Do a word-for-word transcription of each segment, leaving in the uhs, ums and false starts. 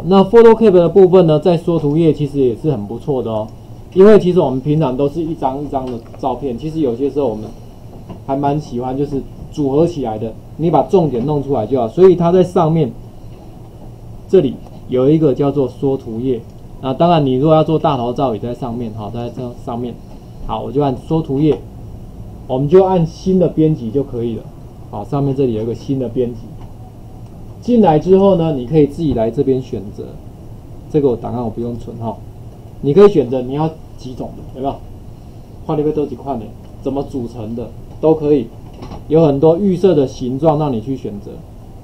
那 PhotoCap 的部分呢，在缩图页其实也是很不错的哦。因为其实我们平常都是一张一张的照片，其实有些时候我们还蛮喜欢就是组合起来的，你把重点弄出来就好。所以它在上面这里有一个叫做缩图页。那当然，你如果要做大头照也在上面，好，在这上面，好，我就按缩图页，我们就按新的编辑就可以了。好，上面这里有一个新的编辑，进来之后呢，你可以自己来这边选择。这个我档案我不用存哈，你可以选择你要几种的，有没有？画里面都几块的，怎么组成的都可以，有很多预设的形状让你去选择。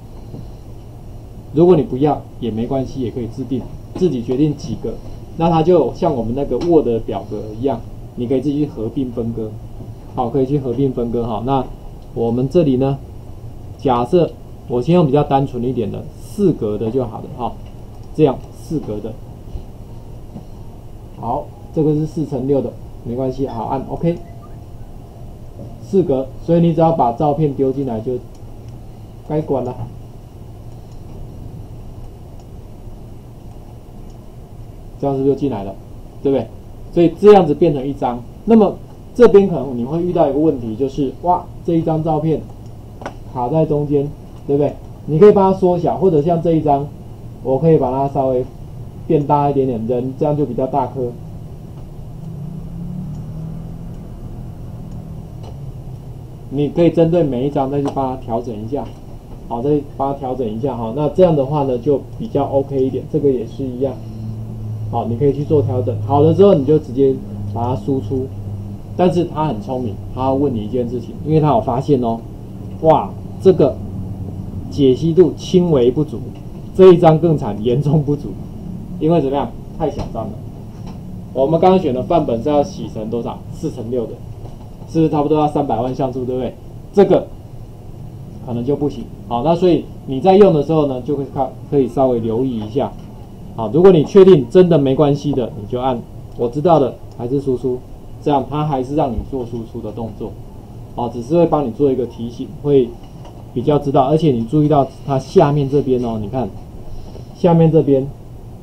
如果你不要也没关系，也可以自定。自己决定几个，那它就像我们那个 Word 的表格一样，你可以自己去合并分割，好，可以去合并分割哈。那我们这里呢，假设我先用比较单纯一点的四格的就好了哈，这样四格的，好，这个是四乘六的，没关系，好，按 OK， 四格，所以你只要把照片丢进来就该关了。这样是不是就进来了，对不对？所以这样子变成一张。那么这边可能你会遇到一个问题，就是哇，这一张照片卡在中间，对不对？你可以把它缩小，或者像这一张，我可以把它稍微变大一点点，人这样就比较大颗。你可以针对每一张再去帮它调整一下，好，再帮它调整一下哈。那这样的话呢，就比较 OK 一点。这个也是一样。好，你可以去做调整。好了之后，你就直接把它输出。但是他很聪明，他要问你一件事情，因为他有发现哦，哇，这个解析度轻微不足，这一张更惨，严重不足。因为怎么样？太小张了。我们刚刚选的范本是要洗成多少？四乘六的，是不是差不多要三百万像素，对不对？这个可能就不行。好，那所以你在用的时候呢，就会看可以稍微留意一下。好，如果你确定真的没关系的，你就按我知道的还是输出，这样它还是让你做输出的动作。好，只是会帮你做一个提醒，会比较知道。而且你注意到它下面这边哦，你看下面这边，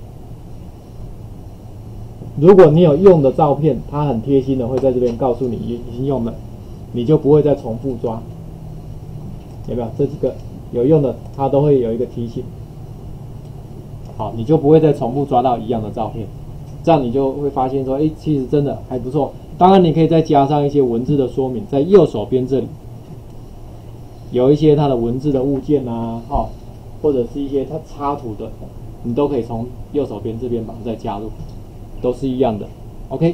如果你有用的照片，它很贴心的会在这边告诉你已经用了，你就不会再重复抓。有没有？这几个有用的，它都会有一个提醒。好，你就不会再重复抓到一样的照片，这样你就会发现说，哎，其实真的还不错。当然，你可以再加上一些文字的说明，在右手边这里有一些它的文字的物件啊，哦，或者是一些它插图的，你都可以从右手边这边把它再加入，都是一样的。OK，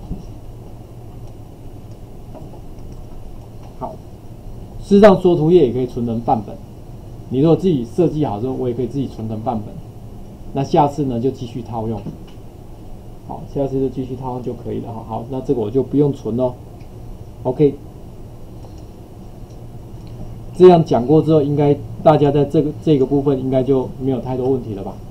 好，事实上缩图页也可以存成范本，你如果自己设计好之后，我也可以自己存成范本。那下次呢就继续套用，好，下次就继续套用就可以了。好，那这个我就不用存咯。OK， 这样讲过之后，应该大家在这个这个部分应该就没有太多问题了吧？